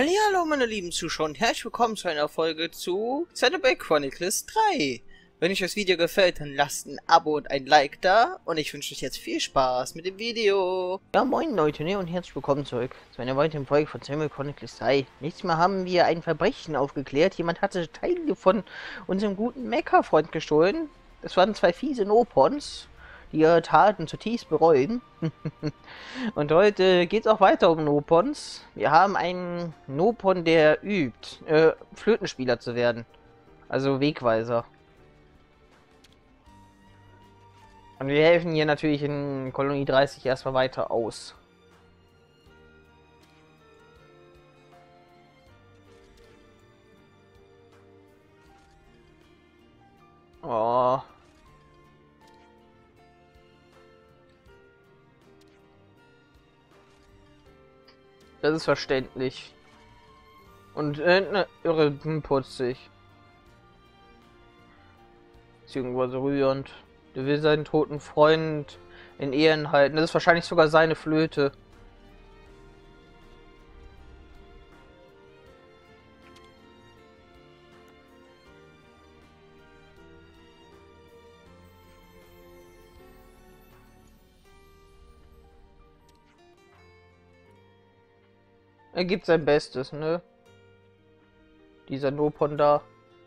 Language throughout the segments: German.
Hallo meine lieben Zuschauer und herzlich willkommen zu einer Folge zu Xenoblade Chronicles 3. Wenn euch das Video gefällt, dann lasst ein Abo und ein Like da und ich wünsche euch jetzt viel Spaß mit dem Video. Ja, moin Leute, und herzlich willkommen zurück zu einer weiteren Folge von Xenoblade Chronicles 3. Nächstes Mal haben wir ein Verbrechen aufgeklärt. Jemand hatte Teile von unserem guten Mecha-Freund gestohlen. Es waren zwei fiese Nopons, die ihre Taten zutiefst bereuen. Und heute geht es auch weiter um Nopons. Wir haben einen Nopon, der übt, Flötenspieler zu werden. Also Wegweiser. Und wir helfen hier natürlich in Kolonie 30 erstmal weiter aus. Oh. Das ist verständlich. Und ne, irre putzig. Beziehungsweise rührend. Der will seinen toten Freund in Ehren halten. Das ist wahrscheinlich sogar seine Flöte. Er gibt sein Bestes, ne? Dieser Nopon da.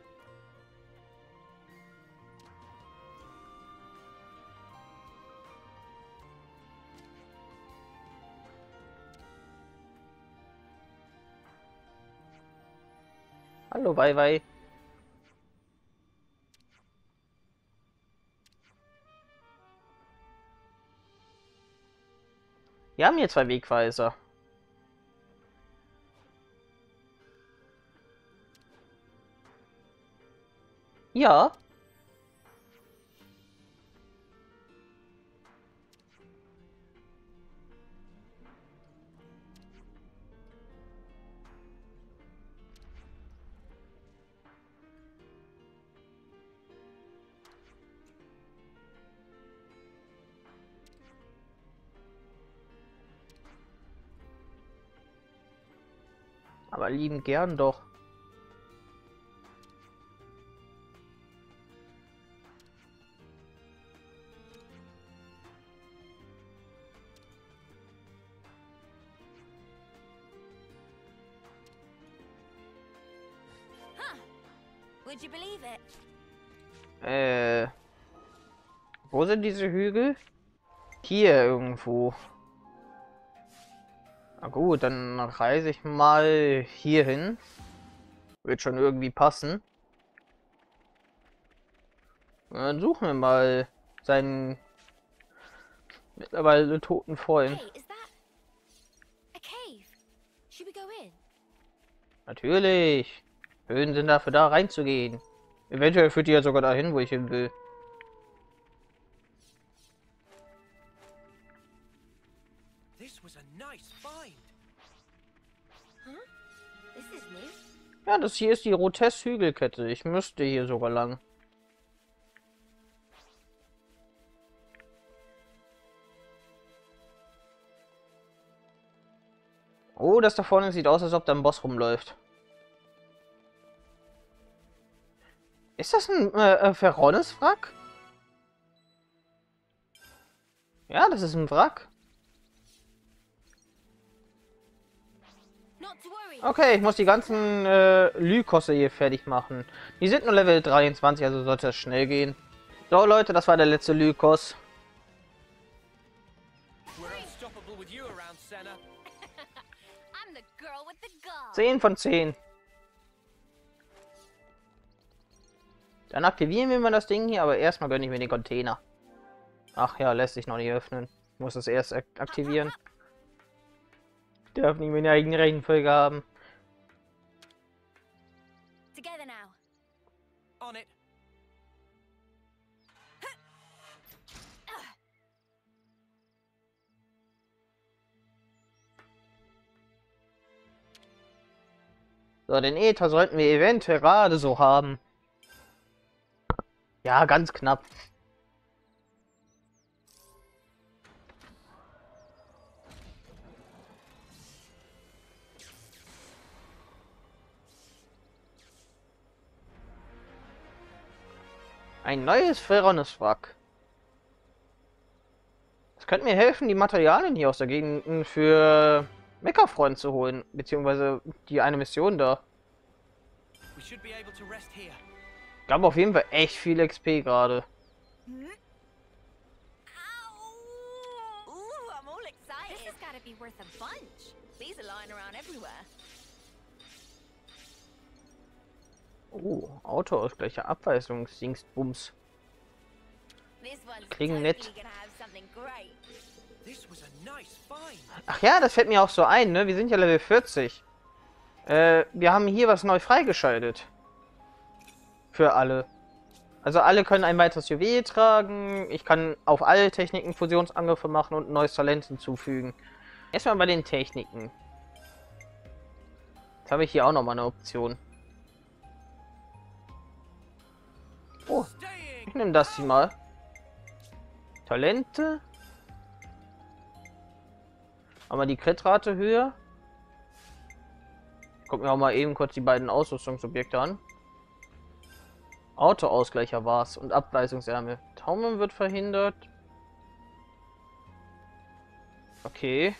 Hallo, Wei. Wir haben hier zwei Wegweiser. Ja. Aber lieben gern doch. Would you believe it? Wo sind diese Hügel? Hier irgendwo. Na gut, dann reise ich mal hier hin. Wird schon irgendwie passen. Und dann suchen wir mal seinen mittlerweile toten Freund. Hey, is that a cave? Should we go in? Natürlich. Höhlen sind dafür da, reinzugehen. Eventuell führt die ja sogar dahin, wo ich hin will. This was a nice find. Huh? This is new. Ja, das hier ist die Rotes-Hügelkette. Ich müsste hier sogar lang. Oh, das da vorne sieht aus, als ob da ein Boss rumläuft. Ist das ein Ferronis-Wrack? Ja, das ist ein Wrack. Not to worry. Okay, ich muss die ganzen Lykosse hier fertig machen. Die sind nur Level 23, also sollte das schnell gehen. So Leute, das war der letzte Lykos. We're unstoppable with you around, Senna. I'm the girl with the gun. 10 von 10. Dann aktivieren wir mal das Ding hier, aber erstmal gönne ich mir den Container. Ach ja, lässt sich noch nicht öffnen. Ich muss es erst aktivieren. Ich darf nicht meine eigene Reihenfolge haben. Together now. On it. So, den Ether sollten wir eventuell gerade so haben. Ja, ganz knapp. Ein neues Ferronis-Wrack. Das könnte mir helfen, die Materialien hier aus der Gegend für Mecha-Freund zu holen. Beziehungsweise die eine Mission da. We should be able to rest here. Gab auf jeden Fall echt viel XP gerade. Ow! Ooh, I'm all excited. This has got to be worth a bunch. These are lying around everywhere. Autoausgleicher, Abweisungsdienstbums. This one's Kriegen totally nett. gonna have something great. This was a nice find. Ach ja, das fällt mir auch so ein, ne? Wir sind ja Level 40. Wir haben hier was neu freigeschaltet. Für alle. Also alle können ein weiteres Juwel tragen. Ich kann auf alle Techniken Fusionsangriffe machen und ein neues Talent hinzufügen. Erstmal bei den Techniken. Jetzt habe ich hier auch nochmal eine Option. Oh, ich nehme das hier mal. Talente. Aber die Crit-Rate höher. Gucken wir auch mal eben kurz die beiden Ausrüstungsobjekte an. Autoausgleicher war's und Abweisungsärmel. Taumeln wird verhindert. Okay.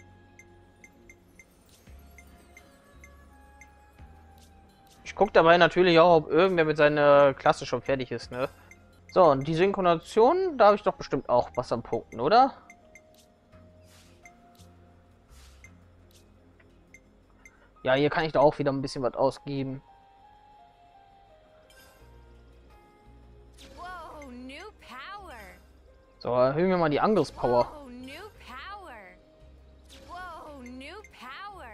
Ich gucke dabei natürlich auch, ob irgendwer mit seiner Klasse schon fertig ist, ne? So, und die Synchronisation, da habe ich doch bestimmt auch was am Punkten, oder? Ja, hier kann ich da auch wieder ein bisschen was ausgeben. Whoa, new power. So, erhöhen wir mal die Angriffspower. Whoa, new power. Whoa, new power.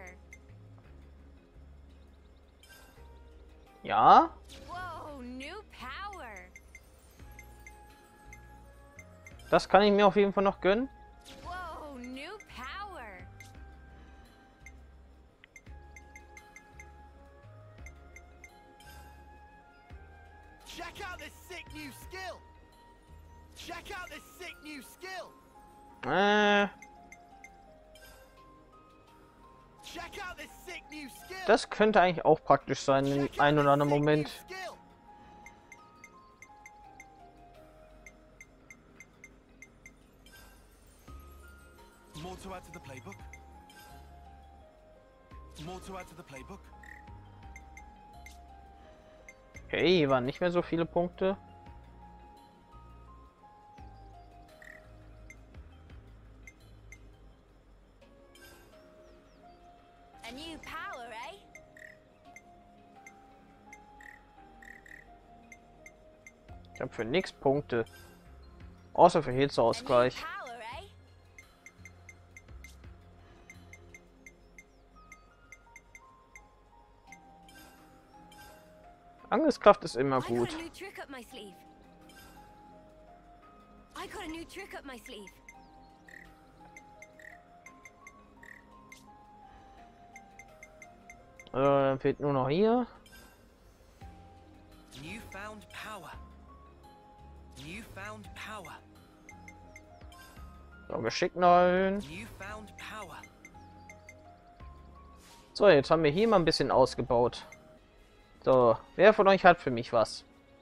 Ja. Whoa, new power. Das kann ich mir auf jeden Fall noch gönnen. Whoa, new power. Check out this sick new skill. Check out this sick new skill. Check out this sick new skill. Das könnte eigentlich auch praktisch sein in einem oder anderen Moment. More to add to the playbook. More to add to the playbook. Okay, hier waren nicht mehr so viele Punkte. A new power, eh? Ich habe für nichts Punkte. Außer für A new Hitzeausgleich. power, eh? Angriffskraft ist immer I got gut. a new trick up my sleeve. I got a new trick up my sleeve. Fehlt nur noch hier. Newfound power. Newfound power. So, Geschick erhöhen. Newfound power. So, jetzt haben wir hier mal ein bisschen ausgebaut. So, wer von euch hat für mich was?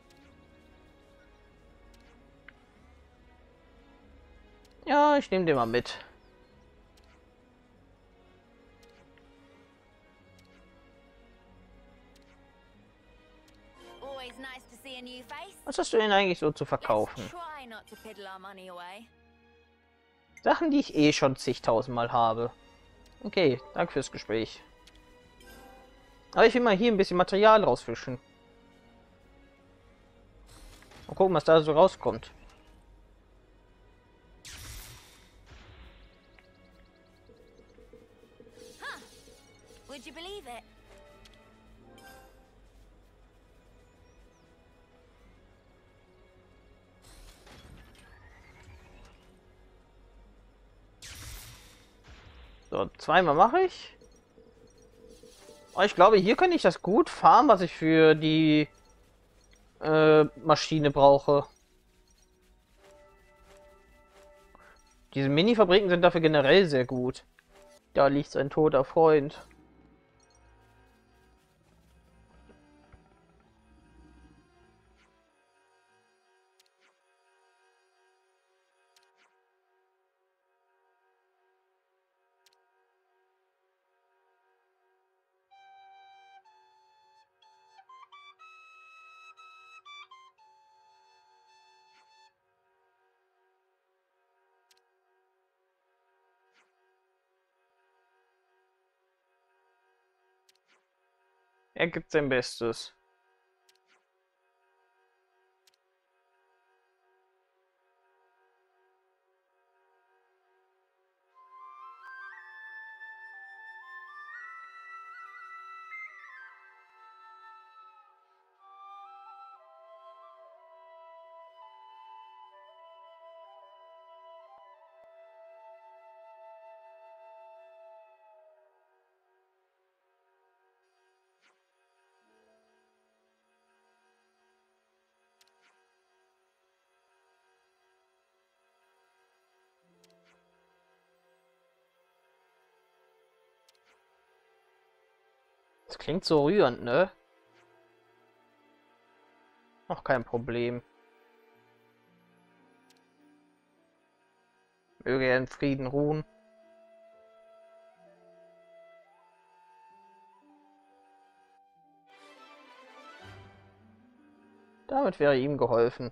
Ja, ich nehme den mal mit. Always nice to see a new face. Was hast du denn eigentlich so zu Let's verkaufen? try not to piddle our money away. Sachen, die ich eh schon zigtausendmal habe. Okay, danke fürs Gespräch. Aber ich will mal hier ein bisschen Material rausfischen. Mal gucken, was da so rauskommt. Would you believe it? So, zweimal mache ich. Oh, ich glaube, hier kann ich das gut farmen, was ich für die Maschine brauche. Diese Mini-Fabriken sind dafür generell sehr gut. Da liegt sein toter Freund. Er gibt sein Bestes. Das klingt so rührend, ne? Auch kein Problem. Möge er in Frieden ruhen. Damit wäre ihm geholfen.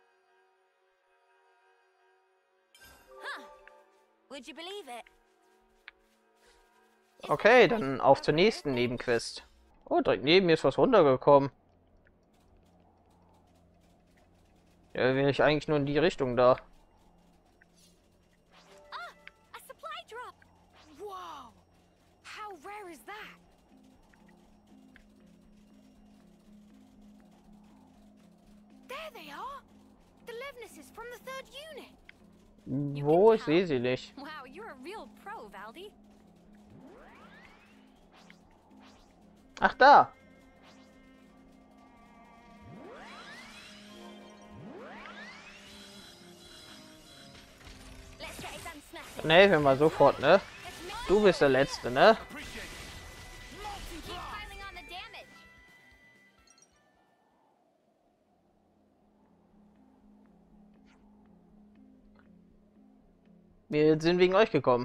Would you believe it? Okay, dann auf zur nächsten Nebenquest. Oh, direkt neben mir ist was runtergekommen. Ja, will ich eigentlich nur in die Richtung da. A supply drop. Whoa! How rare is that? There they are. The Levnesses from the 3rd unit. Wo? Ich sehe sie nicht. Wow, you're a real pro, Valdi. Ach, da. Let's get it done snappy. Dann helfen wir mal sofort, ne? Du bist der Letzte, ne? Keep piling on the damage. Wir sind wegen euch gekommen.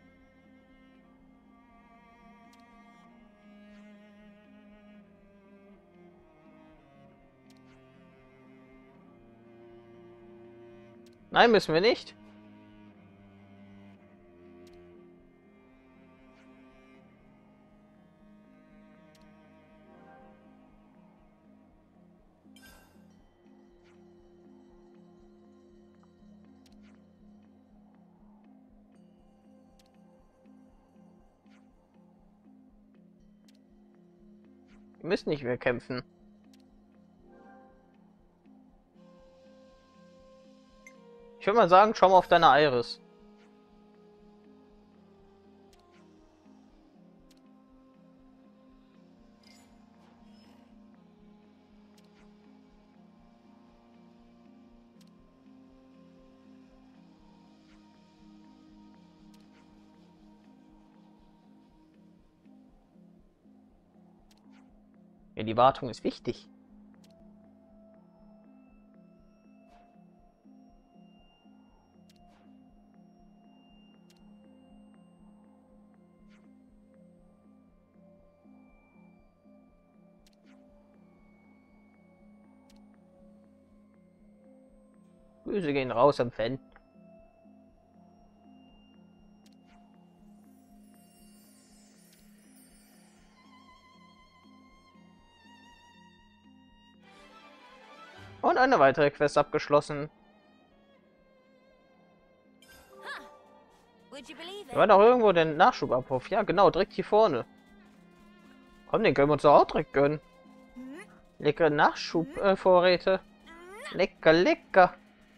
Nein, müssen wir nicht. Wir müssen nicht mehr kämpfen. Ich würde mal sagen, schau mal auf deine Iris. Ja, die Wartung ist wichtig. Grüße gehen raus am Fan. Und eine weitere Quest abgeschlossen. Would you believe Da it? war doch irgendwo der Nachschubabruf. Ja, genau, direkt hier vorne. Komm, den können wir uns doch auch direkt gönnen. Leckere Nachschubvorräte. Lecker, lecker.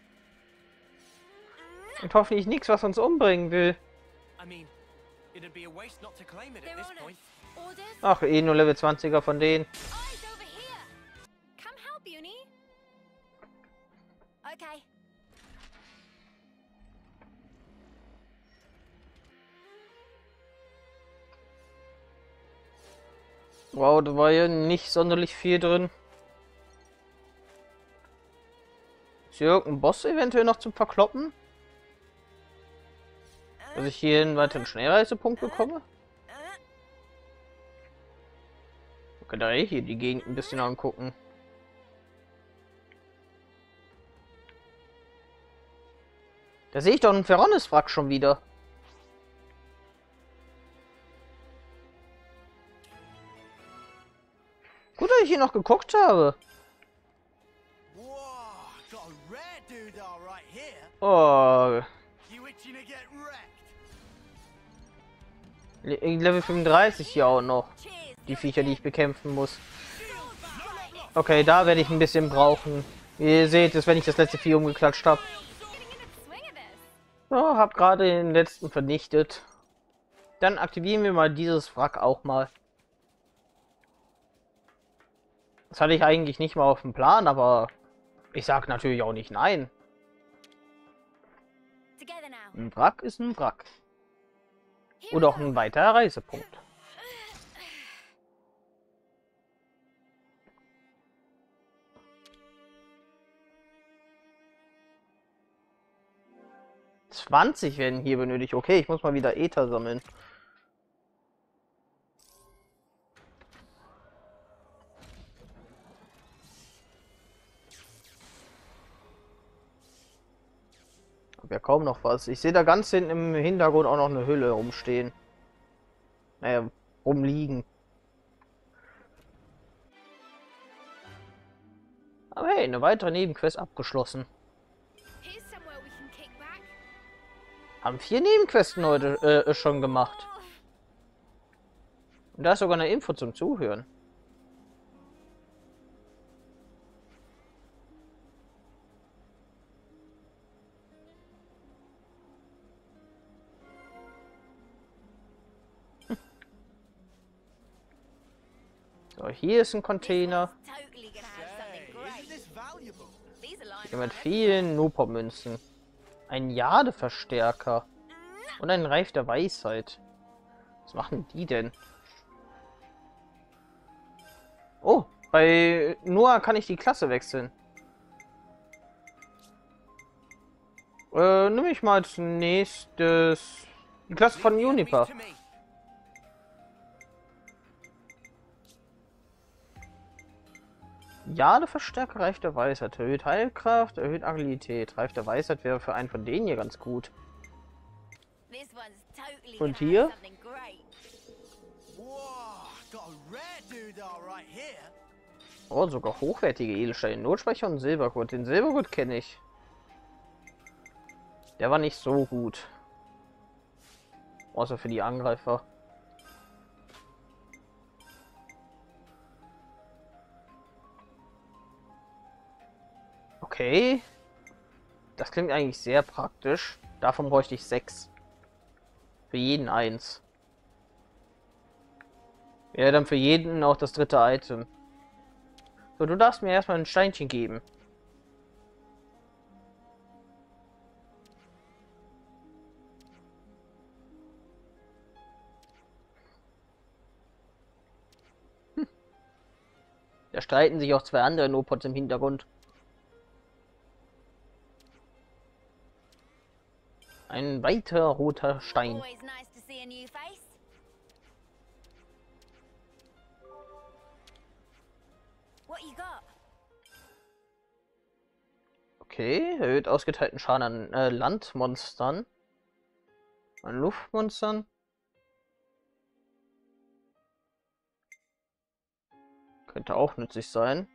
Und hoffentlich nichts, was uns umbringen will. I mean, it'd be a waste not to claim it at They're this on point. us. Orders? Ach, eh nur Level 20er von denen. Eyes over here. Come help, Uni. Okay. Wow, da war ja nicht sonderlich viel drin. Ist hier irgendein Boss eventuell noch zum Verkloppen? Dass ich hier einen weiteren Schnellreisepunkt bekomme? Okay, da hier die Gegend ein bisschen angucken. Da sehe ich doch einen Ferronis-Wrack schon wieder. ich hier noch geguckt habe. Whoa, got a rare doodah right here. Oh, You itching to get wrecked? Level 35 hier auch noch. Die Viecher, die ich bekämpfen muss. Okay, da werde ich ein bisschen brauchen. Ihr seht es, wenn ich das letzte Vieh umgeklatscht habe. So, hab gerade den letzten vernichtet. Dann aktivieren wir mal dieses Wrack auch mal. Das hatte ich eigentlich nicht mal auf dem Plan, aber ich sag natürlich auch nicht nein. Ein Wrack ist ein Wrack. Oder auch ein weiterer Reisepunkt. $20 werden hier benötigt. Okay, ich muss mal wieder Ether sammeln. Ja, kaum noch was. Ich sehe da ganz hinten im Hintergrund auch noch eine Hülle rumstehen. Naja, rumliegen. Aber hey, eine weitere Nebenquest abgeschlossen. Haben 4 Nebenquesten heute schon gemacht. Und da ist sogar eine Info zum Zuhören. So, hier ist ein Container. Hier mit vielen Nuper-Münzen. Ein Jadeverstärker. Und ein Reif der Weisheit. Was machen die denn? Oh, bei Noah kann ich die Klasse wechseln. Nimm ich mal als nächstes die Klasse von Juniper. Jadeverstärker, Reif der Weisheit. Erhöht Heilkraft, erhöht Agilität. Reif der Weisheit wäre für einen von denen hier ganz gut. Und hier? Oh, sogar hochwertige Edelsteine. Notspeicher und Silbergut. Den Silbergut kenne ich. Der war nicht so gut. Außer für die Angreifer. Okay. Das klingt eigentlich sehr praktisch. Davon bräuchte ich 6. Für jeden 1. Ja, dann für jeden auch das dritte Item. So, du darfst mir erstmal ein Steinchen geben. Da streiten sich auch 2 andere Nopods im Hintergrund. Ein weiter roter Stein. Okay, erhöht ausgeteilten Schaden an Landmonstern. An Luftmonstern. Könnte auch nützlich sein.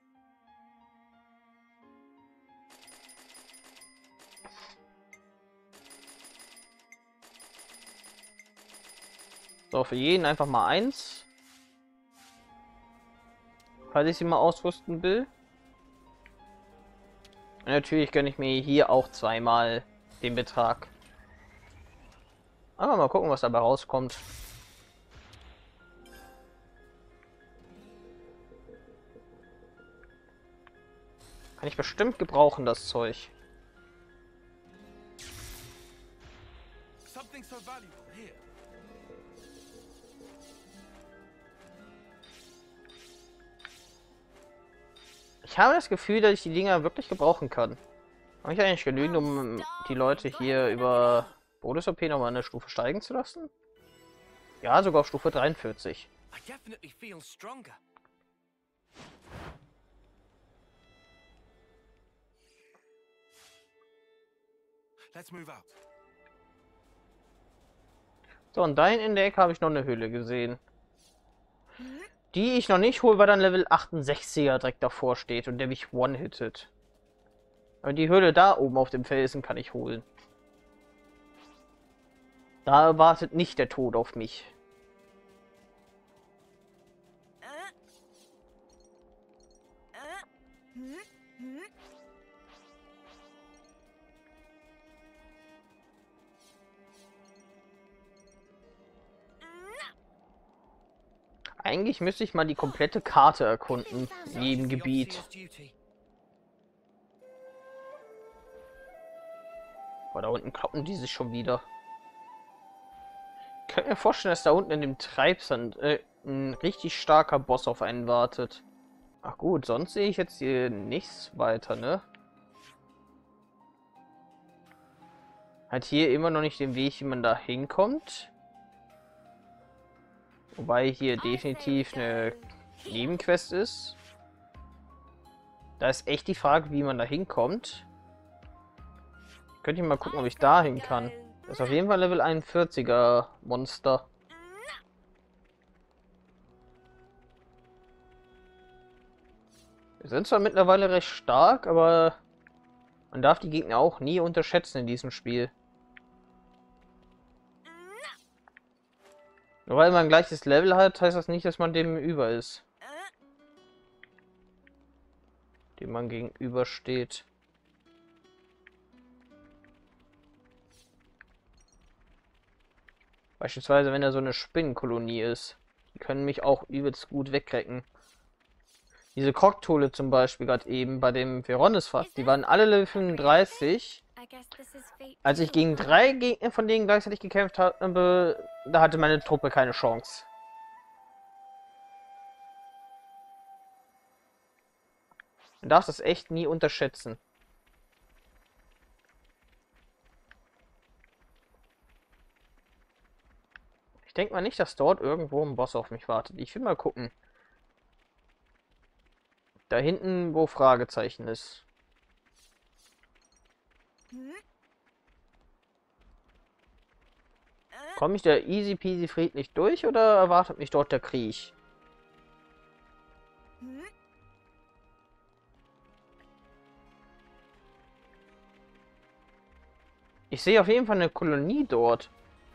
So, für jeden einfach mal 1. Falls ich sie mal ausrüsten will. Und natürlich gönne ich mir hier auch zweimal den Betrag. Aber mal gucken, was dabei rauskommt. Kann ich bestimmt gebrauchen, das Zeug. Ich habe das Gefühl, dass ich die Dinger wirklich gebrauchen kann. Habe ich eigentlich genügend, um die Leute hier über Bonus-OP nochmal eine Stufe steigen zu lassen? Ja, sogar auf Stufe 43. So, und da in der Ecke habe ich noch eine Höhle gesehen. Die ich noch nicht hole, weil dann Level 68er direkt davor steht und der mich one-hittet. Aber die Höhle da oben auf dem Felsen kann ich holen. Da wartet nicht der Tod auf mich. Eigentlich müsste ich mal die komplette Karte erkunden, in jedem Gebiet. Boah, da unten kloppen die sich schon wieder. Ich könnte mir vorstellen, dass da unten in dem Treibsand ein richtig starker Boss auf einen wartet. Ach gut, sonst sehe ich jetzt hier nichts weiter, ne? Hat hier immer noch nicht den Weg, wie man da hinkommt. Wobei hier definitiv eine Nebenquest ist. Da ist echt die Frage, wie man da hinkommt. Könnte ich mal gucken, ob ich da hin kann. Das ist auf jeden Fall Level 41er Monster. Wir sind zwar mittlerweile recht stark, aber man darf die Gegner auch nie unterschätzen in diesem Spiel. Nur weil man gleiches Level hat, heißt das nicht, dass man dem über ist. Dem man gegenübersteht. Beispielsweise, wenn er so eine Spinnenkolonie ist. Die können mich auch übelst gut wegrecken. Diese Kroktole zum Beispiel gerade eben bei dem Veronis-Fass, die waren alle Level 35. Als ich gegen 3 Gegner von denen gleichzeitig gekämpft habe, da hatte meine Truppe keine Chance. Man darf das echt nie unterschätzen. Ich denke mal nicht, dass dort irgendwo ein Boss auf mich wartet. Ich will mal gucken. Da hinten, wo Fragezeichen ist. Komme ich da easy peasy friedlich durch oder erwartet mich dort der Krieg? Ich sehe auf jeden Fall eine Kolonie dort.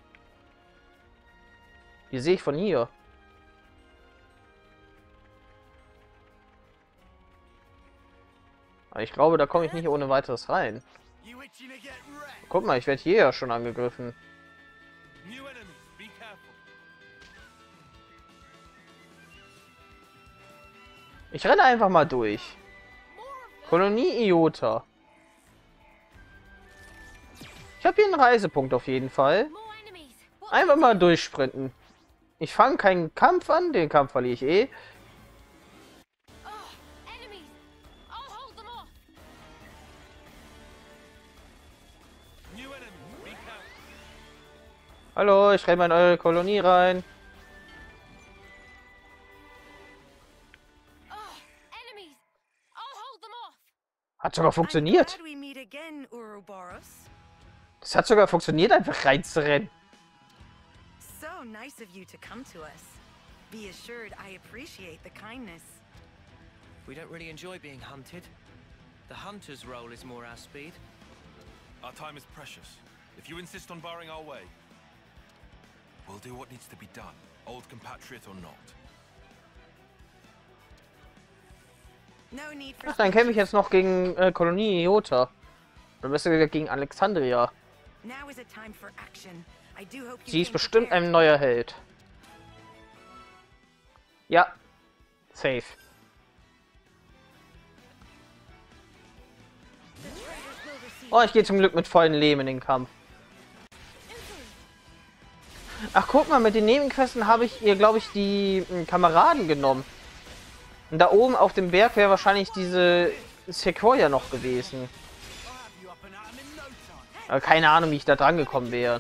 Die sehe ich von hier. Aber ich glaube, da komme ich nicht ohne weiteres rein. Guck mal, ich werde hier ja schon angegriffen. Ich renne einfach mal durch. Kolonie Iota. Ich habe hier einen Reisepunkt auf jeden Fall. Einfach mal durchsprinten. Ich fange keinen Kampf an, den Kampf verliere ich eh. Hallo, ich renne mal in eure Kolonie rein. Hat sogar funktioniert. Das hat sogar funktioniert, einfach reinzurennen. So nice of you to come to us. Be assured I appreciate the kindness. We don't really enjoy being hunted. The hunter's role is more our speed. Our time is precious. If you insist on barring our way, we'll do what needs to be done, old compatriot or not. No need for Ach, dann kämpfe ich jetzt noch gegen Kolonie Iota. Oder besser gesagt gegen Alexandria. Now is a time for action. I do hope you Sie ist came bestimmt prepared. ein neuer Held. Ja. Safe. Oh, ich gehe zum Glück mit vollen Leben in den Kampf. Ach, guck mal, mit den Nebenquesten habe ich ihr, glaube ich, die Kameraden genommen. Und da oben auf dem Berg wäre wahrscheinlich diese Sequoia noch gewesen. Aber keine Ahnung, wie ich da dran gekommen wäre.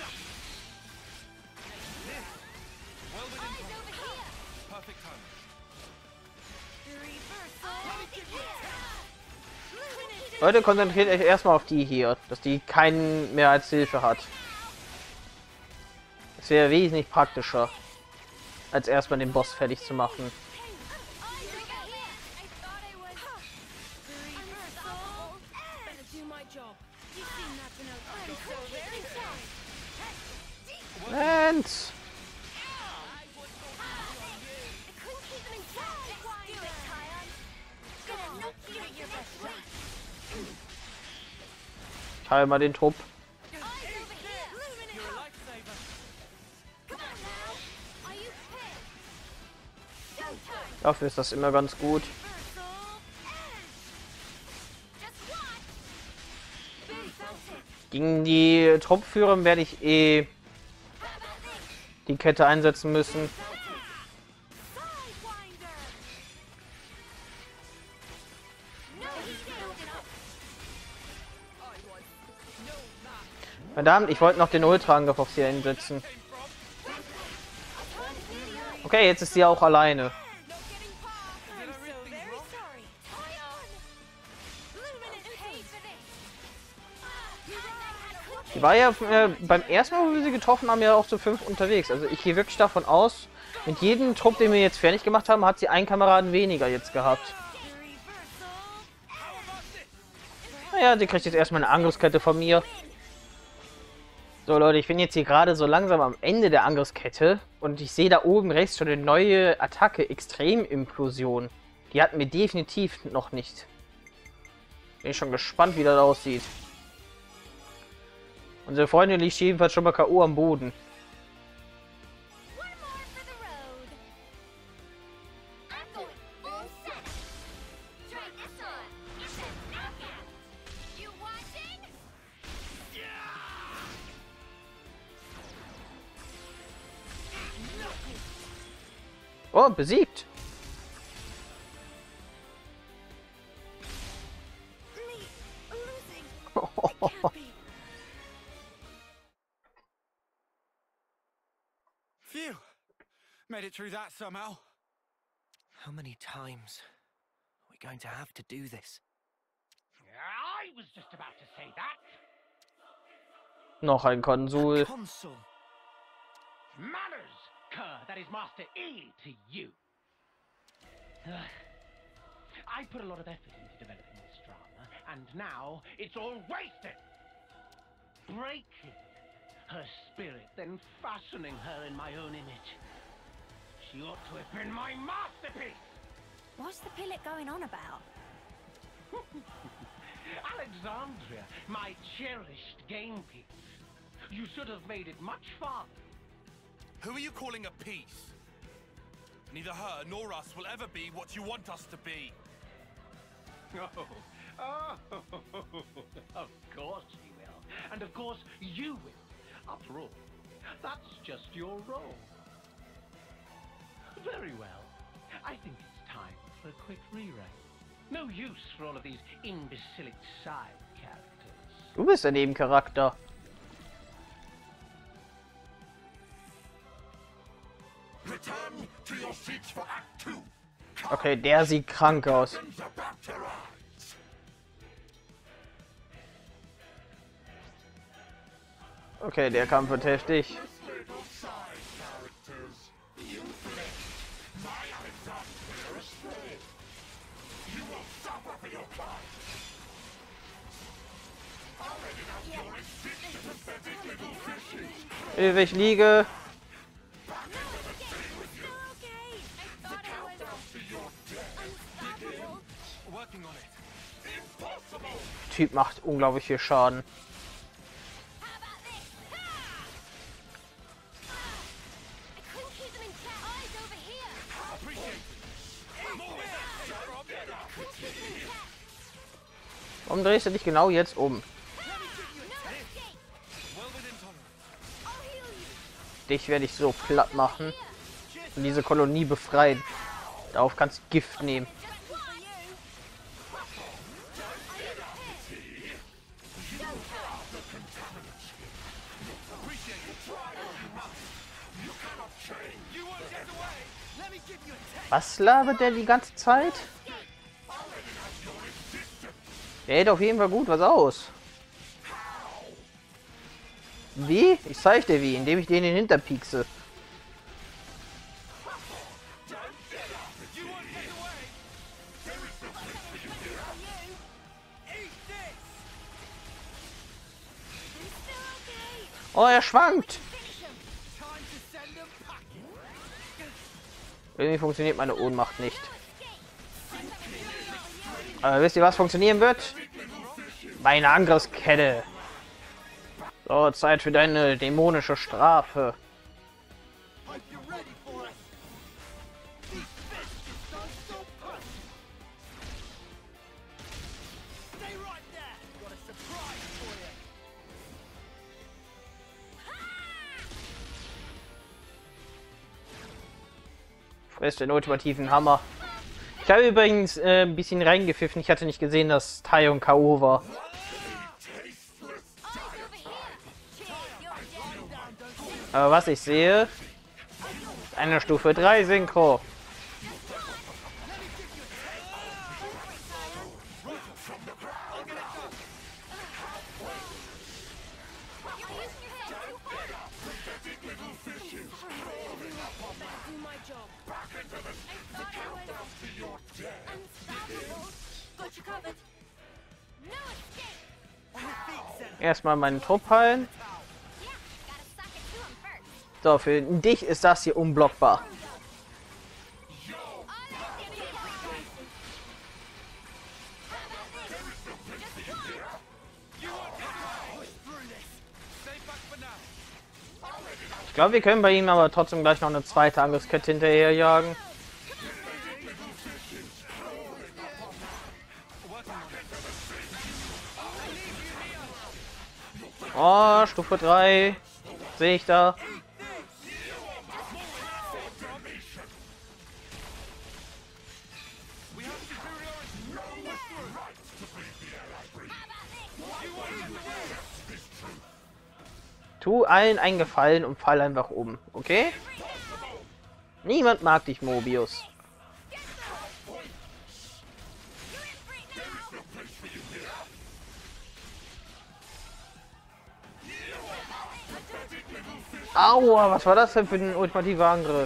Leute, konzentriert euch erstmal auf die hier, dass die keinen mehr als Hilfe hat. Das wäre wesentlich praktischer. als erstmal den Boss fertig zu machen. Und ich heile mal den Trupp. Dafür ist das immer ganz gut. Gegen die Truppführer werde ich die Kette einsetzen müssen. Verdammt, ich wollte noch den Ultra-Angriff auf sie einsetzen. Okay, jetzt ist sie auch alleine. Die war ja beim ersten Mal, wo wir sie getroffen haben, ja auch zu 5 unterwegs. Also ich gehe wirklich davon aus, mit jedem Trupp, den wir jetzt fertig gemacht haben, hat sie einen Kameraden weniger jetzt gehabt. Naja, sie kriegt jetzt erstmal eine Angriffskette von mir. So Leute, ich bin jetzt hier gerade so langsam am Ende der Angriffskette und ich sehe da oben rechts schon eine neue Attacke, Extremimplosion. Die hatten wir definitiv noch nicht. Bin schon gespannt, wie das aussieht. Unsere Freundin liegt jedenfalls schon mal K.O. am Boden. Oh, besiegt. Phew! Made it through that somehow. How many times are we going to have to do this? I was just about to say that. Noch ein Konsul. Consul. Manners, cur, that is Master E to you. I put a lot of effort into developing this drama, and now it's all wasted. Breaking her spirit, then fashioning her in my own image. She ought to have been my masterpiece. What's the pilot going on about? Alexandria, my cherished game piece. You should have made it much farther. Who are you calling a piece? Neither her nor us will ever be what you want us to be. Oh, of course she will. And of course you will. After all, that's just your role. Very well. I think it's time for a quick rewrite. No use for all of these imbecilic side characters. Du bist ein Nebencharakter. Okay, der sieht krank aus. Okay, der Kampf wird heftig. Ich liege. Typ macht unglaublich viel Schaden. Warum drehst du dich genau jetzt um? Dich werde ich so platt machen und diese Kolonie befreien. Darauf kannst du Gift nehmen. Was labert der die ganze Zeit? Der hält auf jeden Fall gut was aus. Wie? Ich zeig dir wie, indem ich den in den Hintern piekse. Oh, er schwankt. Irgendwie funktioniert meine Ohnmacht nicht. Aber wisst ihr, was funktionieren wird? Meine Angriffskette. So, Zeit für deine dämonische Strafe. Frisst den ultimativen Hammer. Ich habe übrigens ein bisschen reingepfiffen. Ich hatte nicht gesehen, dass Taion K.O. war. Aber was ich sehe, ist eine Stufe 3 Synchro. Erstmal meinen Trupp heilen. So, für dich ist das hier unblockbar. Ich glaube, wir können bei ihm aber trotzdem gleich noch eine zweite Angriffskette hinterherjagen. Oh, Stufe 3. Sehe ich da. Tu allen einen Gefallen und fall einfach um, okay? Niemand mag dich, Mobius. Aua, was war das denn für ein ultimativer Angriff?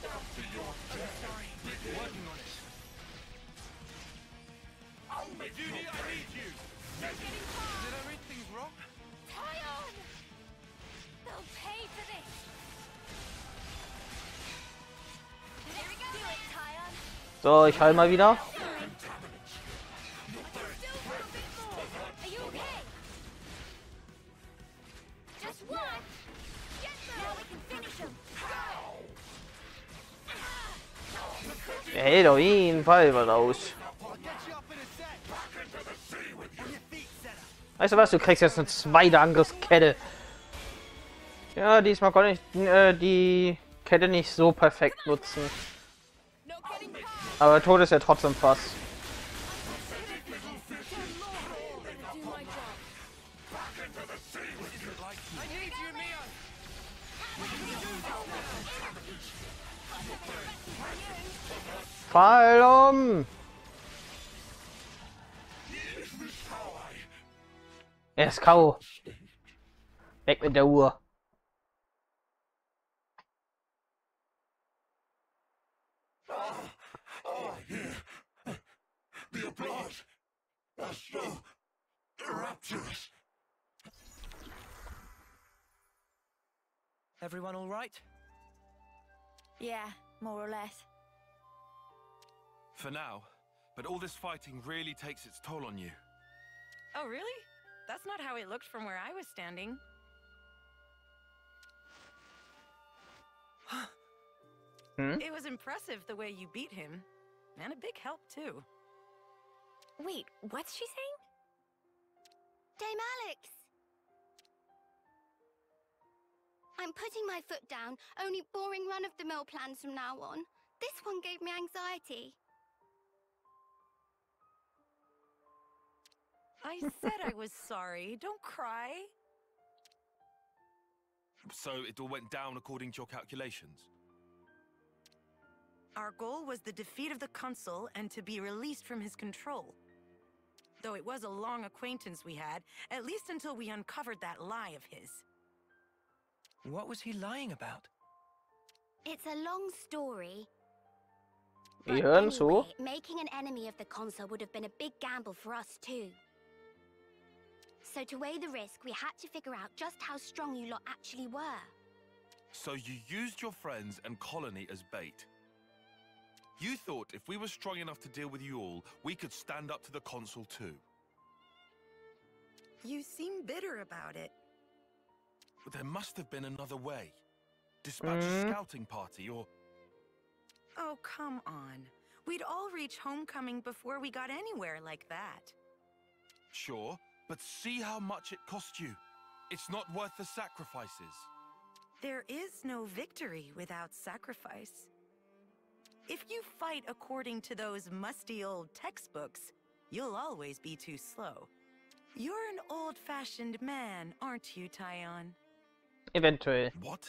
So, ich heil mal wieder. Der hält auf jeden Fall was aus. Weißt du was, du kriegst jetzt eine zweite Angriffskette. Ja, diesmal konnte ich die Kette nicht so perfekt nutzen. Aber Tod ist ja trotzdem fast. Fall um! Er ist K.O. Weg mit der Uhr. Everyone all right? Yeah, more or less. For now, but all this fighting really takes its toll on you. Oh, really? That's not how it looked from where I was standing. It was impressive the way you beat him. And a big help, too. Wait, what's she saying? Dame Alex! I'm putting my foot down. Only boring run-of-the-mill plans from now on. This one gave me anxiety. I said I was sorry. Don't cry. So it all went down according to your calculations? Our goal was the defeat of the Consul and to be released from his control. Though it was a long acquaintance we had, at least until we uncovered that lie of his. What was he lying about? It's a long story. Wir hören zu. Making an enemy of the Consul would have been a big gamble for us too. So to weigh the risk, we had to figure out just how strong you lot actually were. So you used your friends and colony as bait. You thought if we were strong enough to deal with you all, we could stand up to the consul too. You seem bitter about it. But there must have been another way. Dispatch a scouting party or... Oh, come on. We'd all reach homecoming before we got anywhere like that. Sure, but see how much it cost you. It's not worth the sacrifices. There is no victory without sacrifice. If you fight according to those musty old textbooks, you'll always be too slow. You're an old-fashioned man, aren't you, Tyon? Eventuell. What?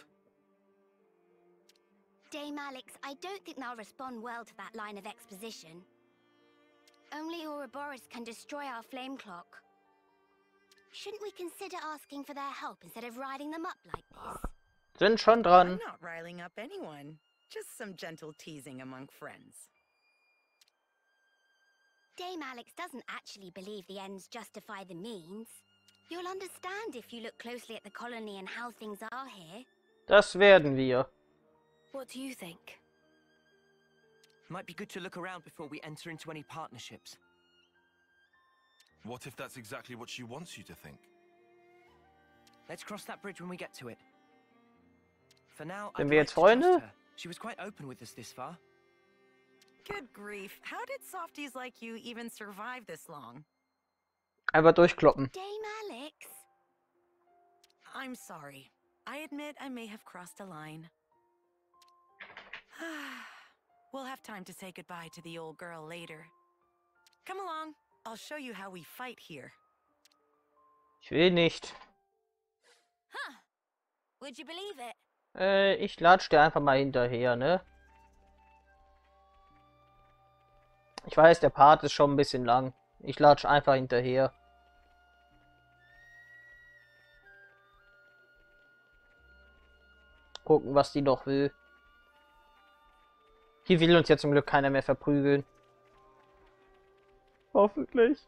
Dame Alex, I don't think they'll respond well to that line of exposition. Only Ouroboros can destroy our flame clock. Shouldn't we consider asking for their help instead of riding them up like this? Sind schon dran. I'm not riling up anyone. Just some gentle teasing among friends. Dame Alex doesn't actually believe the ends justify the means. You'll understand if you look closely at the colony and how things are here. Das werden wir. What do you think? Might be good to look around before we enter into any partnerships. What if that's exactly what she wants you to think? Let's cross that bridge when we get to it. For now, Sind I'd wir like jetzt to trust Freunde? her. She was quite open with us this far. Good grief. How did softies like you even survive this long? Einfach durchkloppen. Dame Alex? I'm sorry. I admit I may have crossed a line. We'll have time to say goodbye to the old girl later. Come along. I'll show you how we fight here. Ich will nicht. Huh. Would you believe it? Ich latsch dir einfach mal hinterher, ne? Ich weiß, der Part ist schon ein bisschen lang. Ich latsch einfach hinterher. Gucken, was die noch will. Hier will uns ja zum Glück keiner mehr verprügeln. Hoffentlich.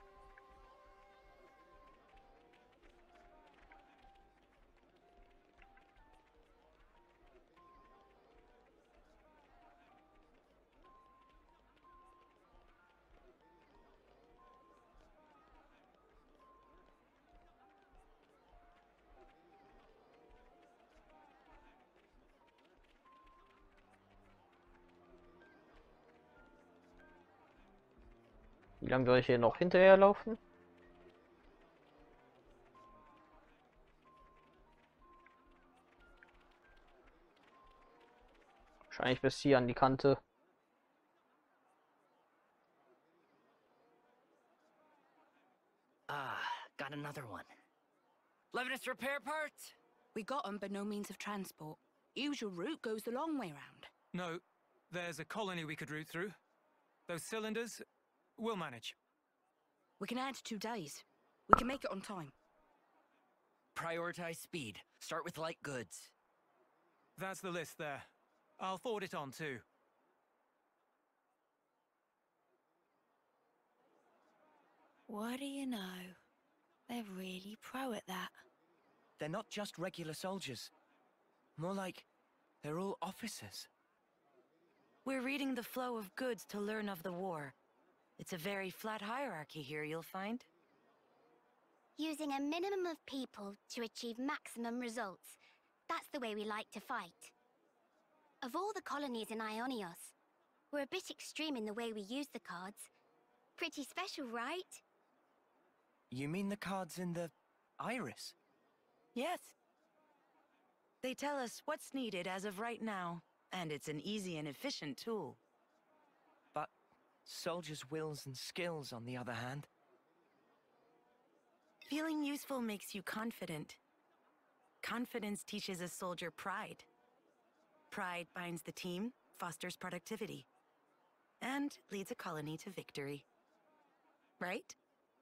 Wie lange soll ich hier noch hinterherlaufen? Wahrscheinlich bis hier an die Kante. Got another one. Levinus repair parts? We got them, but no means of transport. Usual route goes the long way round. No, there's a colony we could route through. Those cylinders, we'll manage. We can add 2 days. We can make it on time. Prioritize speed. Start with light goods. That's the list there. I'll forward it on too. What do you know? They're really pro at that. They're not just regular soldiers. More like they're all officers. We're reading the flow of goods to learn of the war. It's a very flat hierarchy here, you'll find. Using a minimum of people to achieve maximum results. That's the way we like to fight. Of all the colonies in Ionios, we're a bit extreme in the way we use the cards. Pretty special, right? You mean the cards in the iris? Yes. They tell us what's needed as of right now, and it's an easy and efficient tool. But soldiers' wills and skills, on the other hand. Feeling useful makes you confident. Confidence teaches a soldier pride. Pride binds the team, fosters productivity, and leads a colony to victory. Right?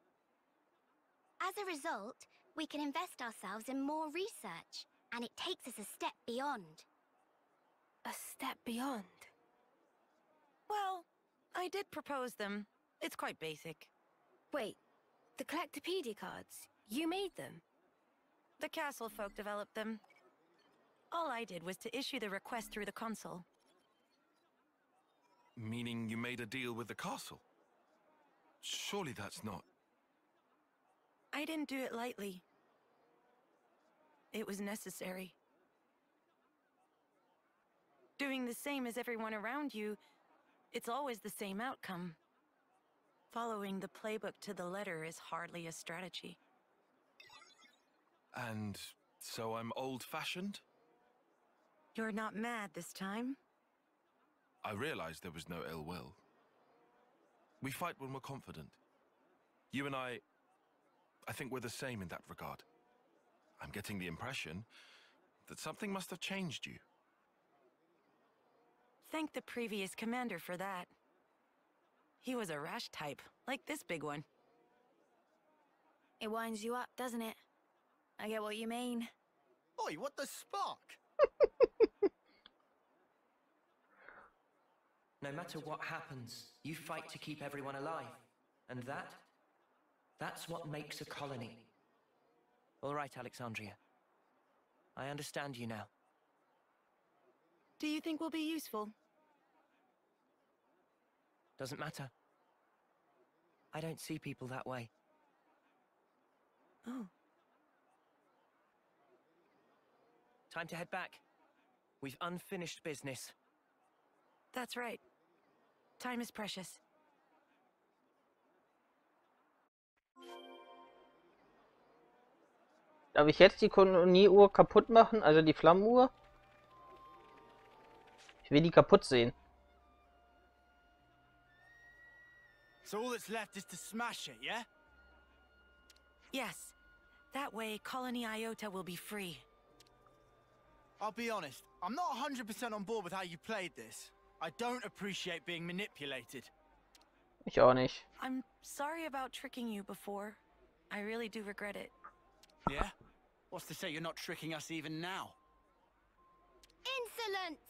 As a result, we can invest ourselves in more research, and it takes us a step beyond. A step beyond. Well, I did propose them. It's quite basic. Wait, the Collectopedia cards? You made them? The castle folk developed them. All I did was to issue the request through the console. Meaning you made a deal with the castle? Surely that's not... I didn't do it lightly. It was necessary. Doing the same as everyone around you, it's always the same outcome. Following the playbook to the letter is hardly a strategy. And so I'm old-fashioned? You're not mad this time? I realized there was no ill will. We fight when we're confident. You and I think we're the same in that regard. I'm getting the impression that something must have changed you. Thank the previous commander for that. He was a rash type, like this big one. It winds you up, doesn't it? I get what you mean. Oi, what the spark? No matter what happens, you fight to keep everyone alive. And that's what makes a colony. All right, Alexandria. I understand you now. Do you think we'll be useful? Doesn't matter. I don't see people that way. Oh. Time to head back. We've unfinished business. That's right. Time is precious. Darf ich jetzt die Kolonieuhr kaputt machen? Also die Flammenuhr? Ich will die kaputt sehen. So all that's left is to smash it, yeah? Yes. That way, Colony Iota will be free. I'll be honest, I'm not 100% on board with how you played this. I don't appreciate being manipulated. Ich auch nicht. I'm sorry about tricking you before. I really do regret it. Yeah? What's to say you're not tricking us even now? Insolence!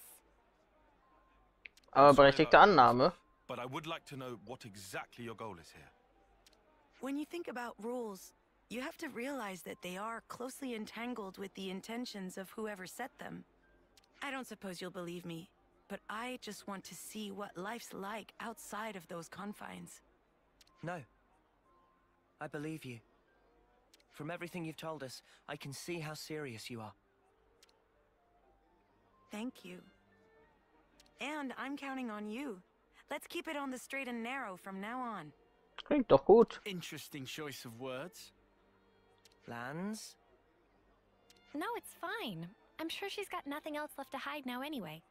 Aber berechtigte Annahme. But I would like to know what exactly your goal is here. When you think about rules, you have to realize that they are closely entangled with the intentions of whoever set them. I don't suppose you'll believe me, but I just want to see what life's like outside of those confines. No. I believe you. From everything you've told us, I can see how serious you are. Thank you. And I'm counting on you. Let's keep it on the straight and narrow from now on. Klingt doch gut. Interesting choice of words. Plans? No, it's fine. I'm sure she's got nothing else left to hide now anyway.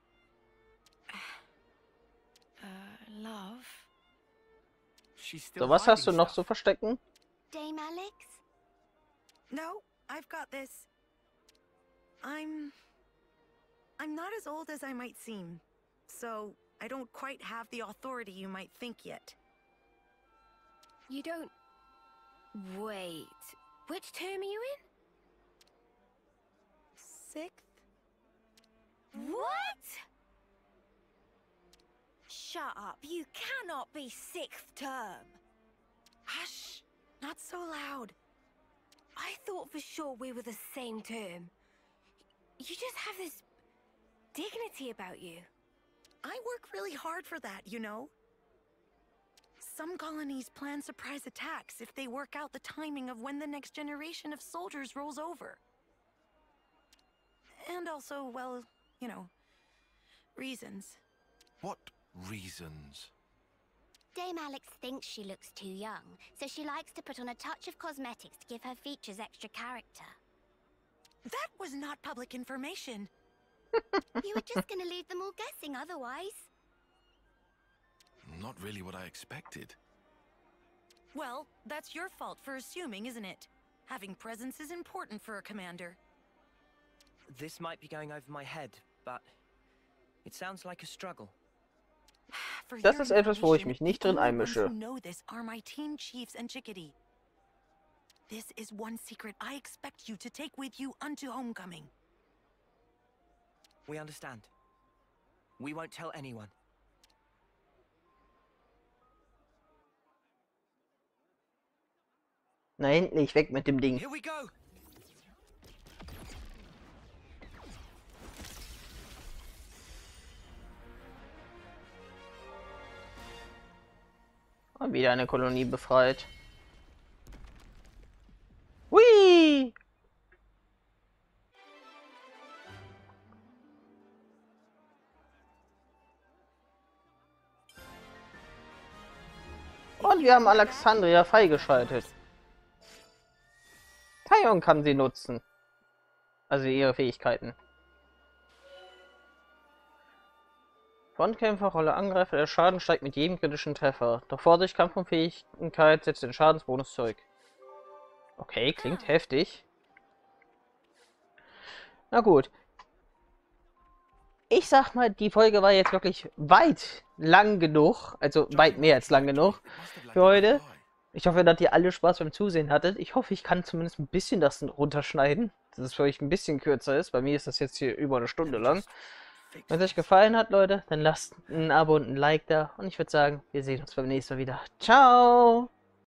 Love? She's still So, was hast du hiding noch stuff. zu verstecken? Dame Alex? No, I've got this. I'm not as old as I might seem, so I don't quite have the authority you might think yet. You don't... Wait. Which term are you in? 6th? What? Shut up. You cannot be 6th term. Hush! Not so loud. I thought for sure we were the same term. You just have this dignity about you. I work really hard for that, you know? Some colonies plan surprise attacks if they work out the timing of when the next generation of soldiers rolls over. And also, well, you know, reasons. What reasons? Dame Alex thinks she looks too young, so she likes to put on a touch of cosmetics to give her features extra character. That was not public information. You were just gonna leave them all guessing otherwise. Not really what I expected. Well, that's your fault for assuming, isn't it? Having presence is important for a commander. This might be going over my head, but it sounds like a struggle. For Das your ist etwas, wo ich mich information, nicht the drin only ones einmische. who know this are my team chiefs and Chickadee. This is one secret I expect you to take with you unto homecoming. We understand. We won't tell anyone. Na endlich, weg mit dem Ding. Here we go. Und wieder eine Kolonie befreit. Hui! Und wir haben Alexandria freigeschaltet. Taion kann sie nutzen. Also ihre Fähigkeiten. Frontkämpfer, Rolle Angreifer, der Schaden steigt mit jedem kritischen Treffer. Doch Vorsicht, Kampfunfähigkeit setzt den Schadensbonus zurück. Okay, klingt heftig. Na gut. Ich sag mal, die Folge war jetzt wirklich weit lang genug. Also weit mehr als lang genug für heute. Ich hoffe, dass ihr alle Spaß beim Zusehen hattet. Ich hoffe, ich kann zumindest ein bisschen das runterschneiden. Dass es für euch ein bisschen kürzer ist. Bei mir ist das jetzt hier über eine Stunde lang. Wenn es euch gefallen hat, Leute, dann lasst ein Abo und ein Like da. Und ich würde sagen, wir sehen uns beim nächsten Mal wieder. Ciao!